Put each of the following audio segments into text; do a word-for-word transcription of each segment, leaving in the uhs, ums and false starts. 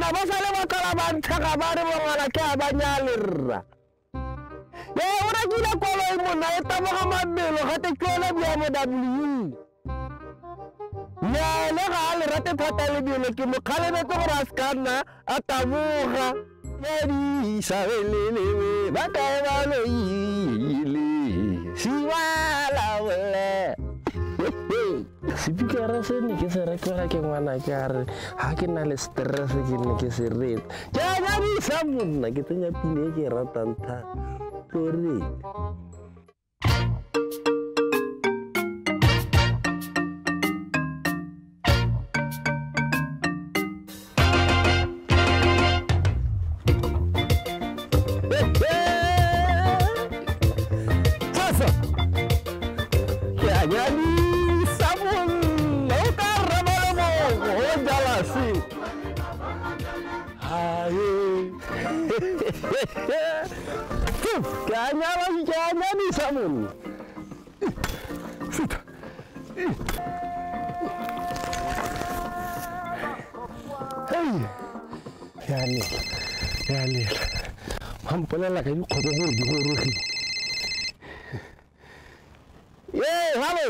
banna ba sa le ba kala ba nthaga ba re bongala ke a banyalirra ye ora kila kolo e mona e taboga mabelo ga te tlola bya mo W ya le ga le rate thata le bile ke mo khale ne to ra skana a taboga ya di sabelele ba ka ba lo ile siwala wele Sipikara se ne ke se rekela ke ngwana ke a re ha ke na le stress ke ne ke se rete ke nya di sa monna ke tsenya pile ke ratang tha tore sasa ya nya di Kanya lagi kanya ni samun. Sudah. Hey, yani, yani. Hampana lah kayu kau tu di huru. Ye, halo.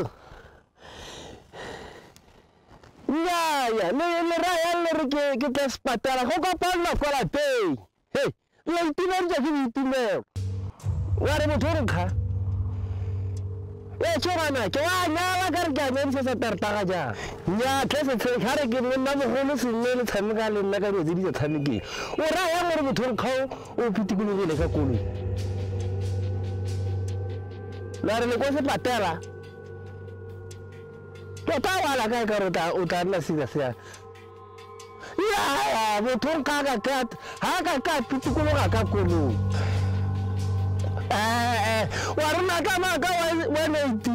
Ya, ya, le le raya le ke kita sepatara. Kau kapan nak kalau pay? Hey, le tinar jadi tinar. Wari motor ka? Eh, cuma na, cuma nyala kerja ni saya tertarik aja. Ya, kesa sekarang gini nama hulu sini thami kali nak ada jadi thami ki. Orang yang orang motor kau, oh piti kulu ni lekak kulu. Lari lekau sepatara. Kau tahu lah kaya kau utar utar nasi nasi. Ya, motor kagak kat, kagak kat piti kulu kagak kulu. Eh, eh, warna kama kau waneti.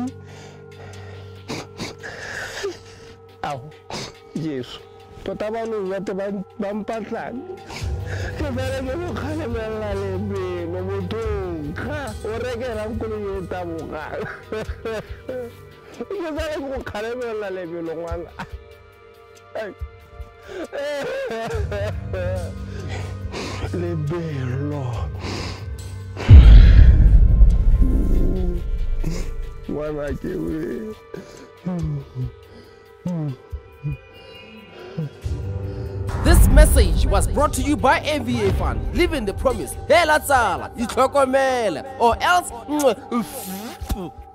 Au, Yesus. Pertama lu ya teman bampatan. Kebetulan lu kan melalui memutung. Kah, orang yang kulit tamu kah. Kebetulan lu kan melalui longan. Lebelo. Mana kewe. This message was brought to you by A V A Fund. Live in the promise. Hela tsala, itlhokomele or else